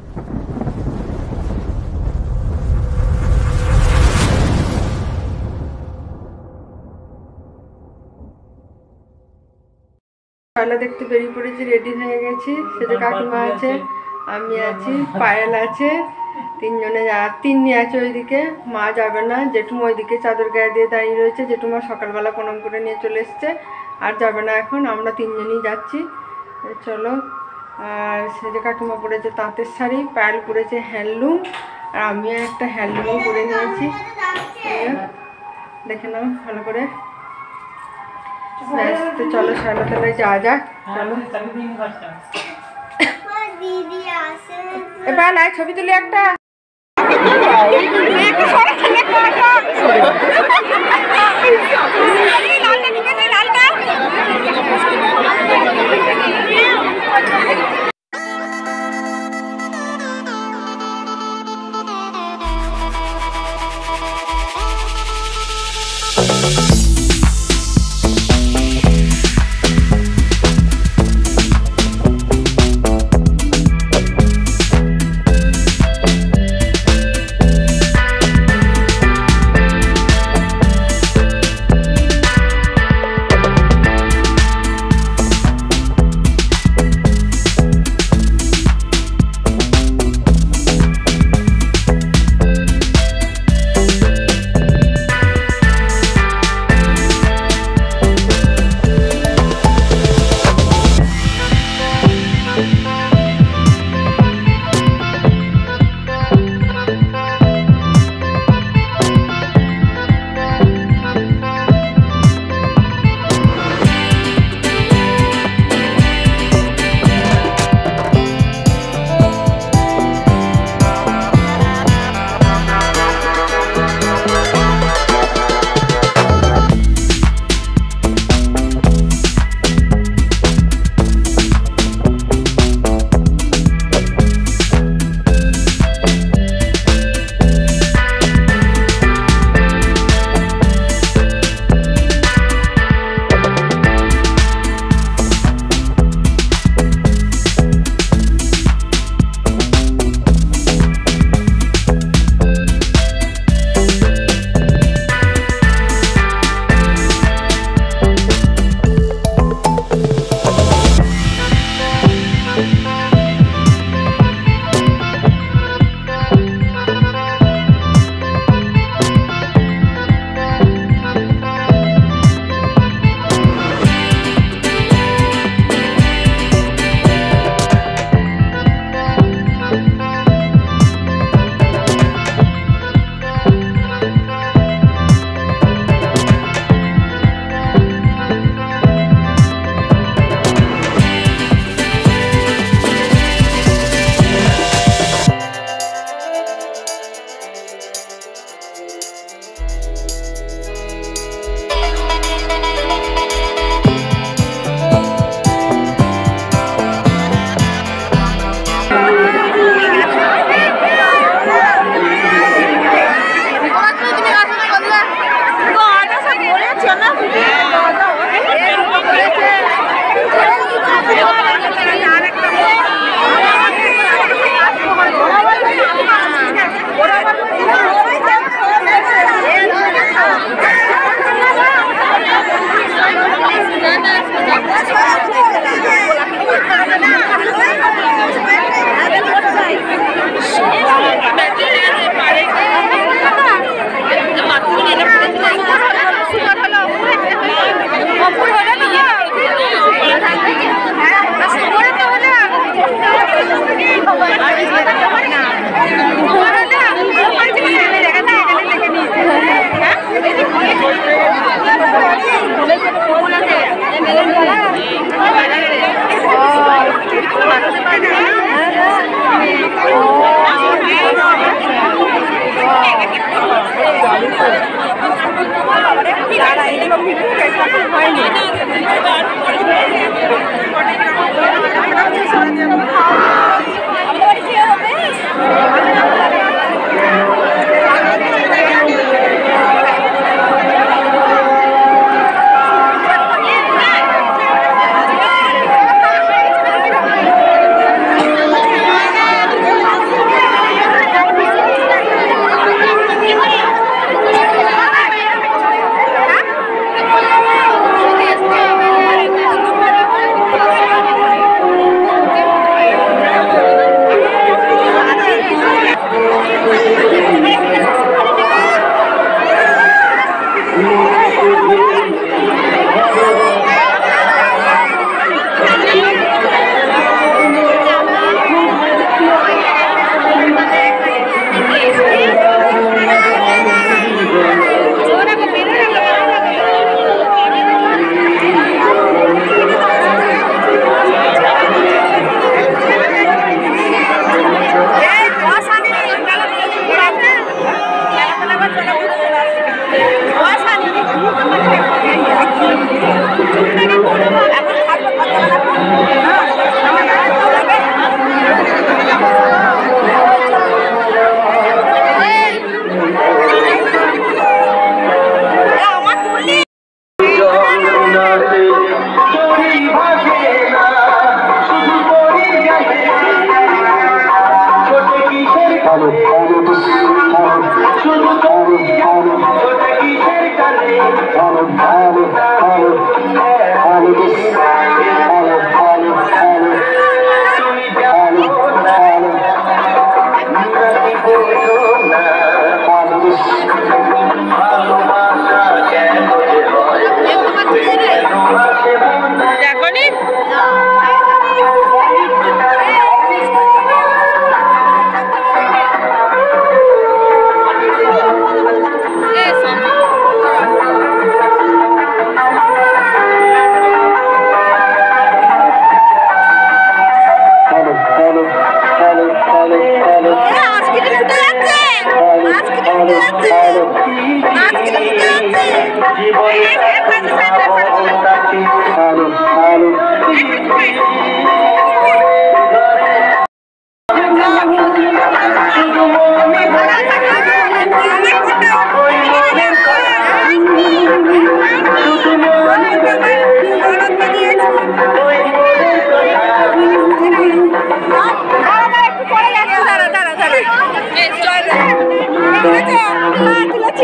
পায়লা দেখতে বেরিয়ে পড়েছি, রেডি হয়ে গেছি। সেটা কাকিমা আছে, আমি আছি, পায়েল আছে, তিনজনে তিন্নি আছে ওইদিকে। মা যাবে না, জেঠুমা ওইদিকে চাদর গায়ে দিয়ে দাঁড়িয়ে রয়েছে। জেঠুমা সকালবেলা প্রণাম করে নিয়ে চলে এসছে, আর যাবে না এখন। আমরা তিনজনই যাচ্ছি, চলো। আর সেটা কাকিমা পরেছে তাঁতের শাড়ি, পায়েল পরেছে হ্যান্ডলুম, আর আমিও একটা হ্যান্ডলুমও পরে নিয়েছি। দেখে নাও ভালো করে। তো চলো শালা তালে যা যাক, চলো। এবার নাই ছবি তুলি একটা।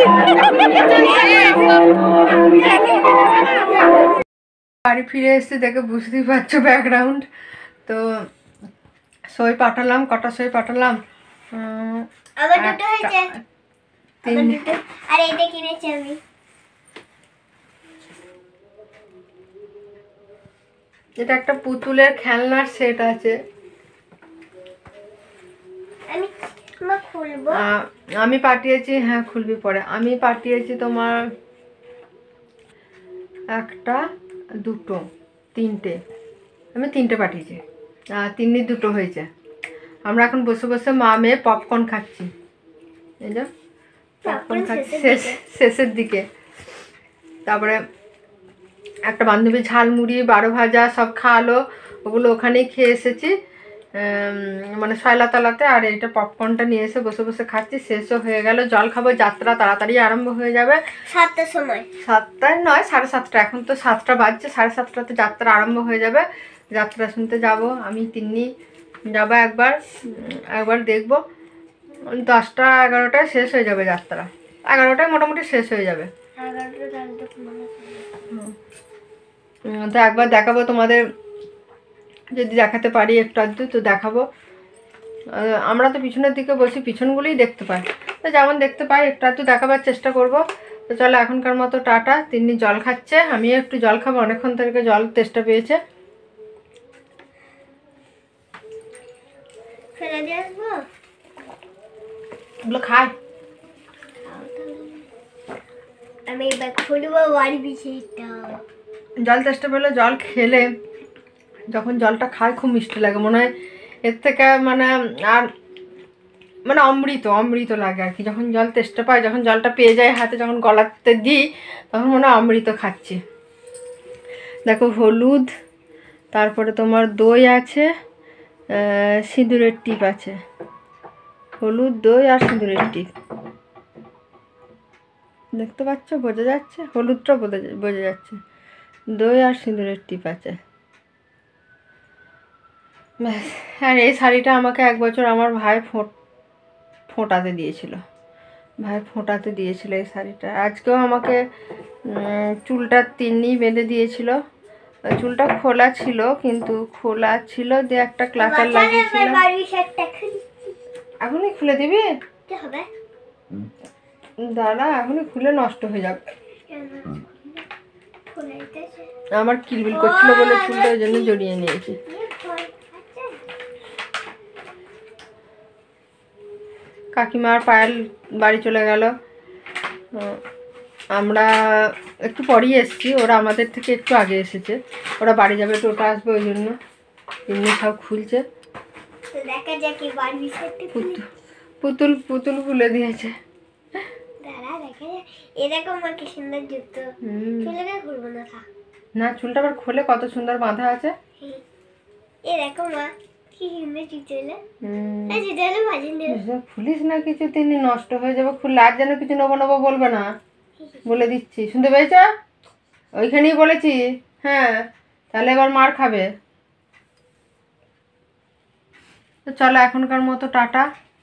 বাড়ি ফিরে এসেছি দেখে বুঝতেই পারছো ব্যাকগ্রাউন্ড। তো সই পাঠালাম, কটা সই পাঠালাম? আবার দুটো হয়েছে, আবার দুটো। আর এটা কিনেছি আমি। এটা একটা পুতুলের খেলনার সেট আছে। আমি খুলবো। আমি পাঠিয়েছি, হ্যাঁ খুলবি পরে। আমি পাঠিয়েছি তোমার একটা, দুটো, তিনটে। আমি তিনটে পাঠিয়েছি, তিনটি দুটো হয়েছে। আমরা এখন বসে বসে মা মেয়ে পপকর্ন খাচ্ছি। এই যে পপকর্ন খাচ্ছি শেষের দিকে। তারপরে একটা বান্ধবী ঝালমুড়ি, 12 ভাজা সব খাওয়ালো, ওগুলো ওখানেই খেয়ে এসেছি, মানে শয়লাতলাতে। আর এইটা পপকর্নটা নিয়ে এসে বসে বসে খাচ্ছি। শেষও হয়ে গেল, জল খাবো। যাত্রা তাড়াতাড়ি আরম্ভ হয়ে যাবে 7টার সময়। 7টায় নয়, 7:30। এখন তো 7টা বাজছে, 7:30টাতে যাত্রা আরম্ভ হয়ে যাবে। যাত্রা শুনতে যাব আমি, তিন্নি যাবো। একবার দেখবো। 10টা 11টায় শেষ হয়ে যাবে যাত্রা। 11টায় মোটামুটি শেষ হয়ে যাবে। তো একবার দেখাবো তোমাদের, যদি দেখাতে পারি একটু আধটু তো দেখাবো। আমরা তো পিছনের দিকে বসি, পিছনগুলোই দেখতে পাই, তো যেমন দেখতে পাই একটু আধটু দেখাবার চেষ্টা করব। তো চলো এখনকার মতো টাটা। তিন্নি জল খাচ্ছে, আমিও একটু জল খাবো, অনেকক্ষণ থেকে জল তেষ্টা পেয়েছে। এগুলো খাই। আমি এবার খুলবো বাড়ি বিছিটা। জল তেষ্টা পেলে জল খেলে, যখন জলটা খায় খুব মিষ্টি লাগে, মনে হয় এর থেকে মানে আর মানে অমৃত অমৃত লাগে আর কি। যখন জল তেষ্টা পায়, যখন জলটা পেয়ে যায় হাতে, যখন গলাতে দিই, তখন মনে হয় অমৃত খাচ্ছি। দেখো হলুদ, তারপরে তোমার দই আছে, সিঁদুরের টিপ আছে। হলুদ, দই আর সিঁদুরের টিপ দেখতে পাচ্ছ, বোঝা যাচ্ছে? হলুদটা বোঝা যাচ্ছে, দই আর সিঁদুরের টিপ আছে। ব্যাস। আর এই শাড়িটা আমাকে 1 বছর আমার ভাই ফোঁটাতে দিয়েছিল। এই শাড়িটা আজকেও আমাকে চুলটা তিন্নি বেঁধে দিয়েছিল। চুলটা খোলা ছিল, কিন্তু খোলা ছিল দিয়ে একটা ক্লাচার লাগিয়েছিল। এখনই খুলে দিবি? দাঁড়া, এখনই খুলে নষ্ট হয়ে যাবে। আমার কিলবিল করছিল বলে চুলটা ওই জন্য জড়িয়ে নিয়েছি। কাকিমার পায়েল বাড়ি চলে গেল। আমরা একটু পরেই এসেছি, ওরা আমাদের থেকে একটু আগে এসেছে। ওরা বাড়ি যাবে, টোটো আসবে, ওই জন্য এমনি সব খুলছে। পুতুল খুলে দিয়েছে। না, চুলটা আবার খোলে, কত সুন্দর বাঁধা আছে। খুলিস না কিছু, তিনি নষ্ট হয়ে যাবে। খুললে আর যেন কিছু নেবো নেবো বলবে না, বলে দিচ্ছি। শুনতে পেয়েছ? ওইখানেই বলেছি। হ্যাঁ, তাহলে এবার মার খাবে। তো চলো এখনকার মতো টাটা।